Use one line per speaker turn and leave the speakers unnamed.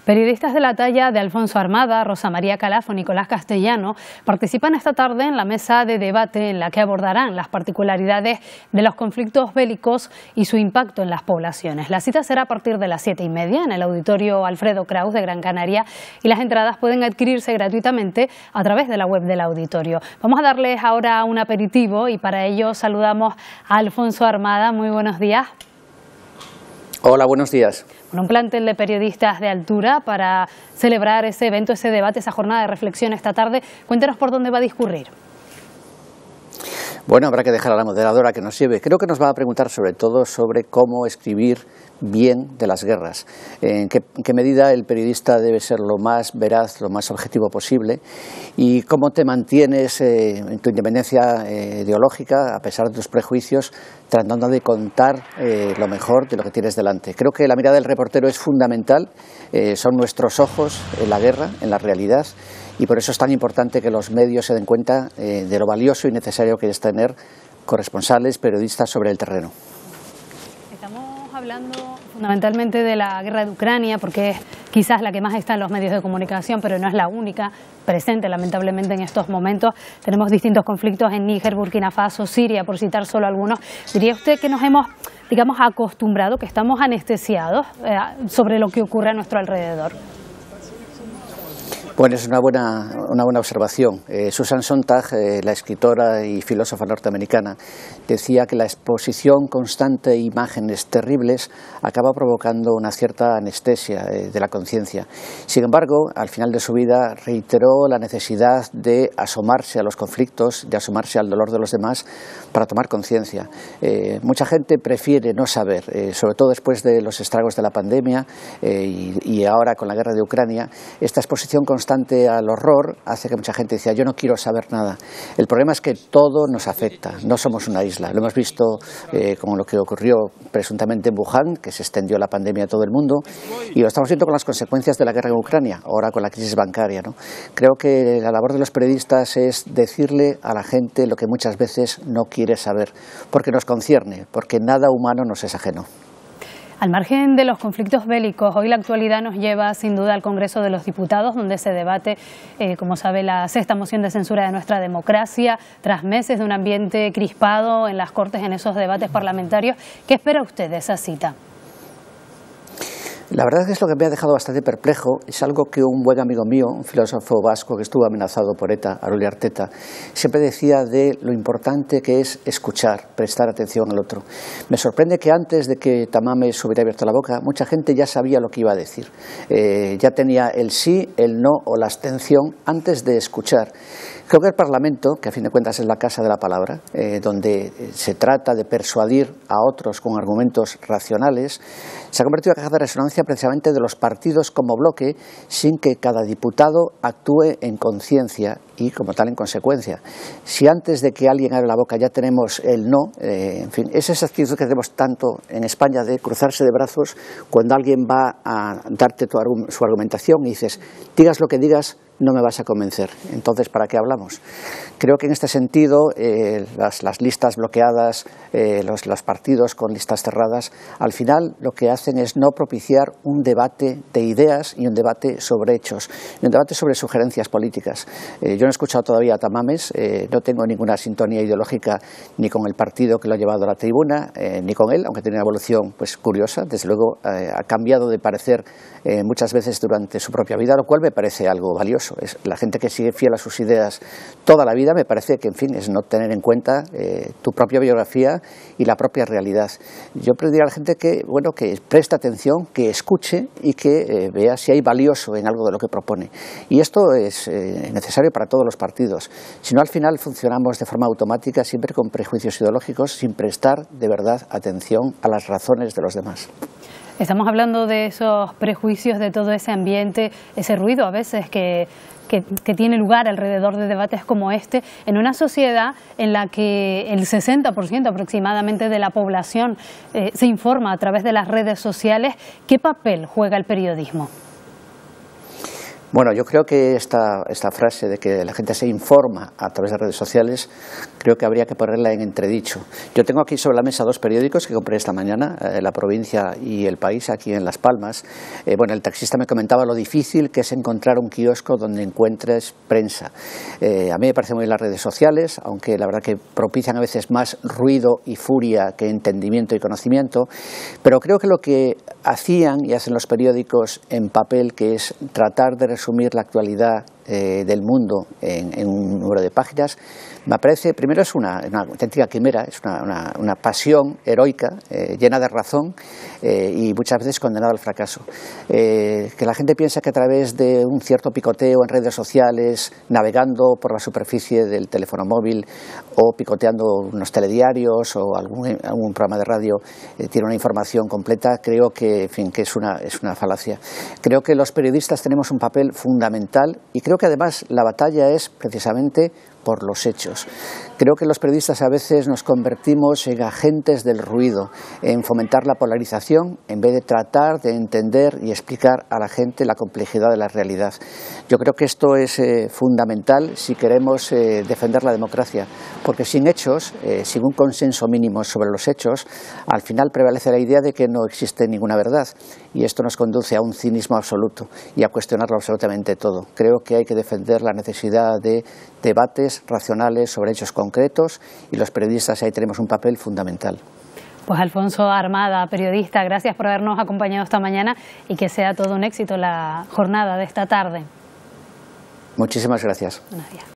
Periodistas de la talla de Alfonso Armada, Rosa María Calaf o Nicolás Castellano participan esta tarde en la mesa de debate en la que abordarán las particularidades de los conflictos bélicos y su impacto en las poblaciones. La cita será a partir de las 7:30 en el Auditorio Alfredo Kraus de Gran Canaria y las entradas pueden adquirirse gratuitamente a través de la web del auditorio. Vamos a darles ahora un aperitivo y para ello saludamos a Alfonso Armada. Muy buenos días.
Hola, buenos días.
Bueno, un plantel de periodistas de altura para celebrar ese evento, ese debate, esa jornada de reflexión esta tarde. Cuéntenos por dónde va a discurrir.
Bueno, habrá que dejar a la moderadora que nos lleve. Creo que nos va a preguntar sobre todo sobre cómo escribir bien de las guerras, en qué medida el periodista debe ser lo más veraz, lo más objetivo posible y cómo te mantienes en tu independencia ideológica a pesar de tus prejuicios, tratando de contar lo mejor de lo que tienes delante. Creo que la mirada del reportero es fundamental, son nuestros ojos en la guerra, en la realidad, y por eso es tan importante que los medios se den cuenta de lo valioso y necesario que es tener corresponsales, periodistas sobre el terreno.
Estamos hablando fundamentalmente de la guerra de Ucrania porque es quizás la que más está en los medios de comunicación, pero no es la única presente lamentablemente en estos momentos. Tenemos distintos conflictos en Níger, Burkina Faso, Siria, por citar solo algunos. ¿Diría usted que nos hemos, digamos, acostumbrado, que estamos anestesiados sobre lo que ocurre a nuestro alrededor?
Bueno, es una buena observación. Susan Sontag, la escritora y filósofa norteamericana, decía que la exposición constante a imágenes terribles acaba provocando una cierta anestesia de la conciencia. Sin embargo, al final de su vida reiteró la necesidad de asomarse a los conflictos, de asomarse al dolor de los demás para tomar conciencia. Mucha gente prefiere no saber, sobre todo después de los estragos de la pandemia y ahora con la guerra de Ucrania, esta exposición constante al horror hace que mucha gente decía yo no quiero saber nada. El problema es que todo nos afecta, no somos una isla. Lo hemos visto con lo que ocurrió presuntamente en Wuhan, que se extendió la pandemia a todo el mundo, y lo estamos viendo con las consecuencias de la guerra en Ucrania, ahora con la crisis bancaria, ¿no? Creo que la labor de los periodistas es decirle a la gente lo que muchas veces no quiere saber, porque nos concierne, porque nada humano nos es ajeno.
Al margen de los conflictos bélicos, hoy la actualidad nos lleva sin duda al Congreso de los Diputados, donde se debate, como sabe, la sexta moción de censura de nuestra democracia, tras meses de un ambiente crispado en las Cortes, en esos debates parlamentarios. ¿Qué espera usted de esa cita?
La verdad es que es lo que me ha dejado bastante perplejo. Es algo que un buen amigo mío, un filósofo vasco que estuvo amenazado por ETA, Aruli Arteta, siempre decía de lo importante que es escuchar, prestar atención al otro. Me sorprende que antes de que Tamames hubiera abierto la boca, mucha gente ya sabía lo que iba a decir. Ya tenía el sí, el no o la abstención antes de escuchar. Creo que el Parlamento, que a fin de cuentas es la casa de la palabra, donde se trata de persuadir a otros con argumentos racionales, se ha convertido en la caja de resonancia precisamente de los partidos como bloque, sin que cada diputado actúe en conciencia y como tal en consecuencia. Si antes de que alguien abra la boca ya tenemos el no, en fin, es esa actitud que tenemos tanto en España de cruzarse de brazos cuando alguien va a darte su argumentación y dices, digas lo que digas, no me vas a convencer. Entonces, ¿para qué hablamos? Creo que en este sentido las listas bloqueadas, los partidos con listas cerradas, al final lo que hacen es no propiciar un debate de ideas y un debate sobre hechos, y un debate sobre sugerencias políticas. Yo no he escuchado todavía a Tamames, no tengo ninguna sintonía ideológica ni con el partido que lo ha llevado a la tribuna, ni con él, aunque tiene una evolución pues curiosa. Desde luego ha cambiado de parecer muchas veces durante su propia vida, lo cual me parece algo valioso. Es la gente que sigue fiel a sus ideas toda la vida, me parece que, en fin, es no tener en cuenta tu propia biografía y la propia realidad. Yo pediría a la gente que, bueno, que preste atención, que escuche y que vea si hay valioso en algo de lo que propone. Y esto es necesario para todos los partidos. Si no, al final funcionamos de forma automática, siempre con prejuicios ideológicos, sin prestar de verdad atención a las razones de los demás.
Estamos hablando de esos prejuicios, de todo ese ambiente, ese ruido a veces que tiene lugar alrededor de debates como este, en una sociedad en la que el 60% aproximadamente de la población se informa a través de las redes sociales. ¿Qué papel juega el periodismo?
Bueno, yo creo que esta frase de que la gente se informa a través de redes sociales, creo que habría que ponerla en entredicho. Yo tengo aquí sobre la mesa 2 periódicos que compré esta mañana, La Provincia y El País, aquí en Las Palmas. Bueno, el taxista me comentaba lo difícil que es encontrar un kiosco donde encuentres prensa. A mí me parece muy bien las redes sociales, aunque la verdad que propician a veces más ruido y furia que entendimiento y conocimiento, pero creo que lo que hacían y hacen los periódicos en papel, que es tratar de resumir la actualidad del mundo en un número de páginas, me parece, primero es una auténtica quimera, es una pasión heroica, llena de razón y muchas veces condenada al fracaso. Que la gente piensa que a través de un cierto picoteo en redes sociales, navegando por la superficie del teléfono móvil o picoteando unos telediarios o algún programa de radio, tiene una información completa, creo que, en fin, que es una falacia. Creo que los periodistas tenemos un papel fundamental y creo que además la batalla es precisamente por los hechos. Creo que los periodistas a veces nos convertimos en agentes del ruido, en fomentar la polarización en vez de tratar de entender y explicar a la gente la complejidad de la realidad. Yo creo que esto es fundamental si queremos defender la democracia, porque sin hechos, sin un consenso mínimo sobre los hechos, al final prevalece la idea de que no existe ninguna verdad y esto nos conduce a un cinismo absoluto y a cuestionarlo absolutamente todo. Creo que hay que defender la necesidad de debates racionales sobre hechos concretos y los periodistas ahí tenemos un papel fundamental.
Pues Alfonso Armada, periodista, gracias por habernos acompañado esta mañana y que sea todo un éxito la jornada de esta tarde.
Muchísimas gracias.
Buenos días.